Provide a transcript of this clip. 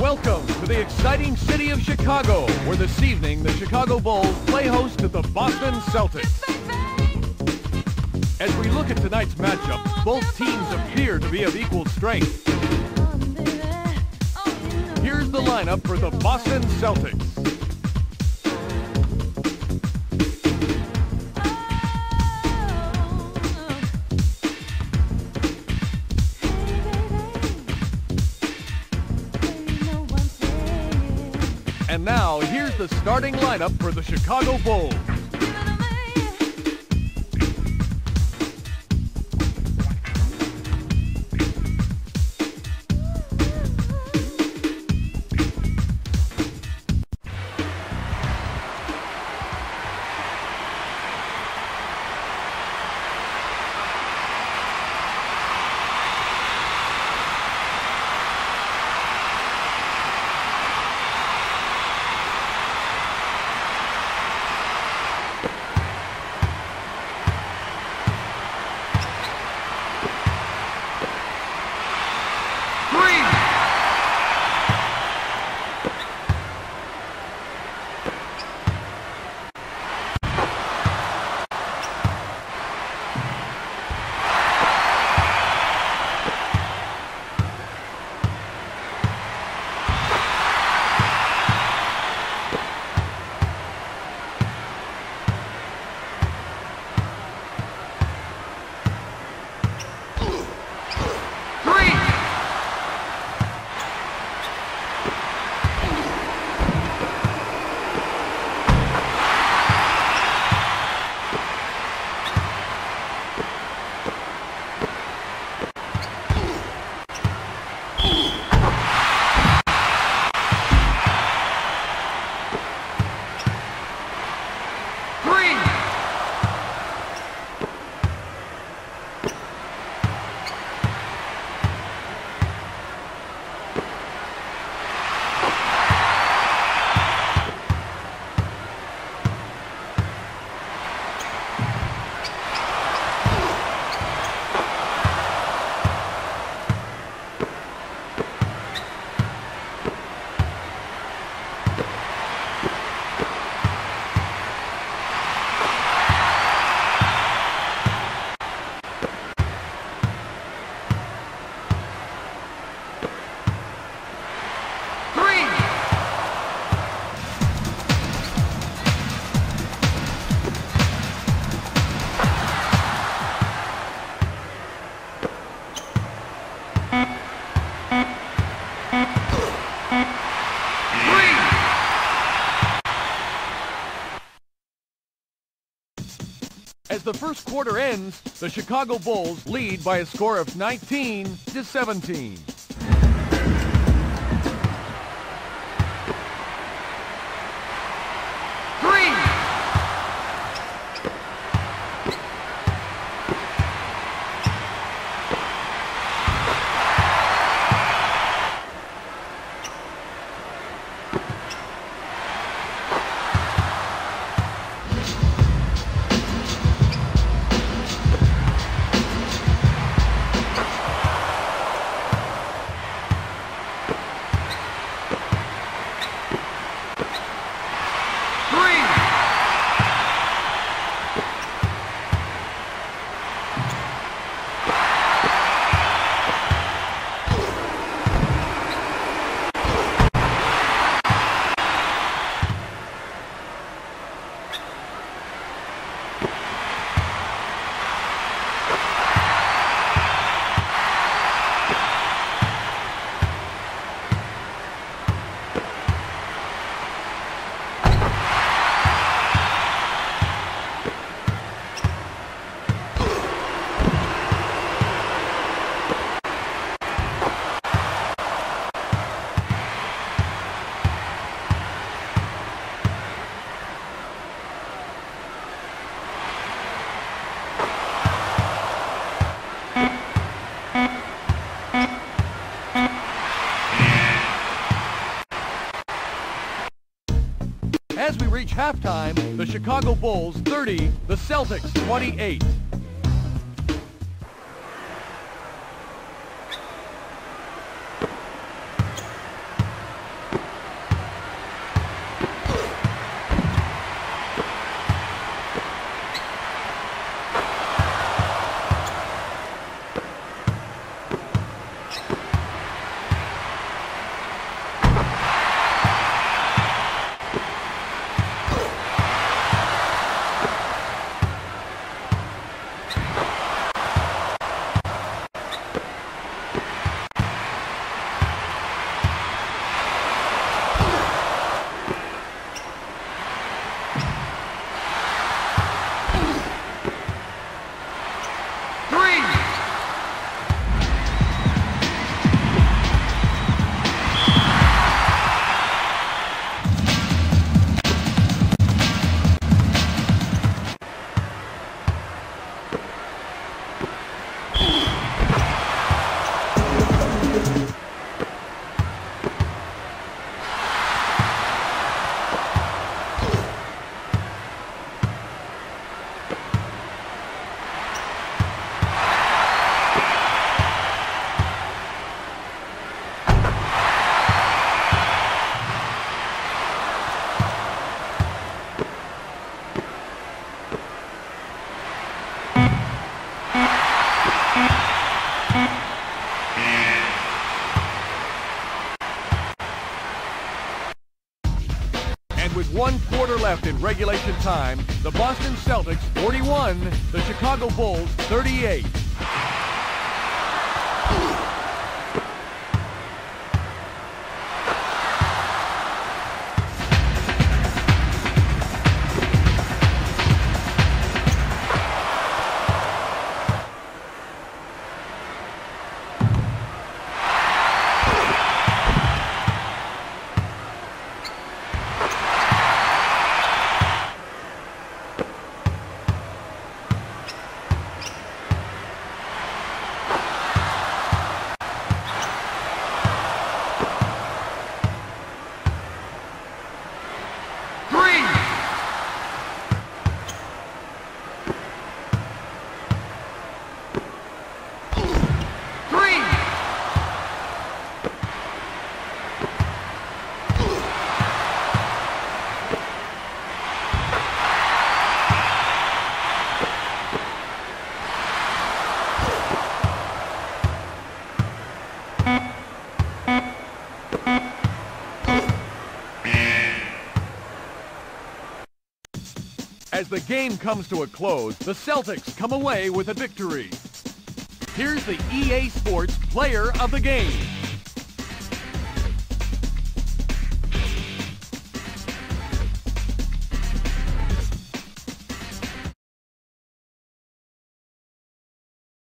Welcome to the exciting city of Chicago, where this evening the Chicago Bulls play host to the Boston Celtics. As we look at tonight's matchup, both teams appear to be of equal strength. Here's the lineup for the Boston Celtics. And now, here's the starting lineup for the Chicago Bulls. As the first quarter ends, the Chicago Bulls lead by a score of 19-17. As we reach halftime, the Chicago Bulls 30, the Celtics 28. with 1 quarter left in regulation time. The Boston Celtics 41, the Chicago Bulls 38. As the game comes to a close, the Celtics come away with a victory. Here's the EA Sports Player of the Game.